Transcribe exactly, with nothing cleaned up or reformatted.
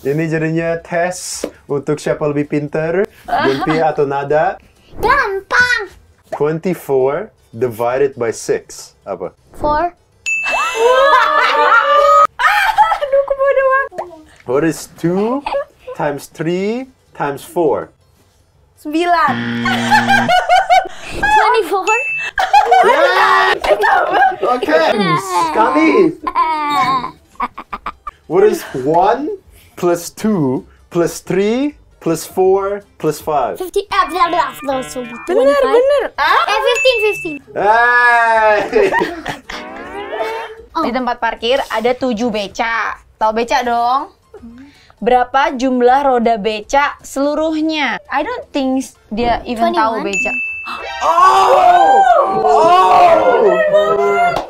Ini jadinya tes untuk siapa lebih pinter, Gempi atau Nada. Gampang. twenty-four divided by six. Apa? Four. Aduh, kebodoh banget. What is two times three times four? Sembilan. Twenty-four. Yes! Okay, sekali. What is one plus two plus three plus four plus five? Fifty. Ah, blah blah blah. So Bener, bener. Ah? Eh, fifteen, fifteen. Hey! Di tempat parkir ada tujuh beca. Tahu beca dong? Berapa jumlah roda beca seluruhnya? I don't think dia even tahu twenty-one. beca. Oh! Oh!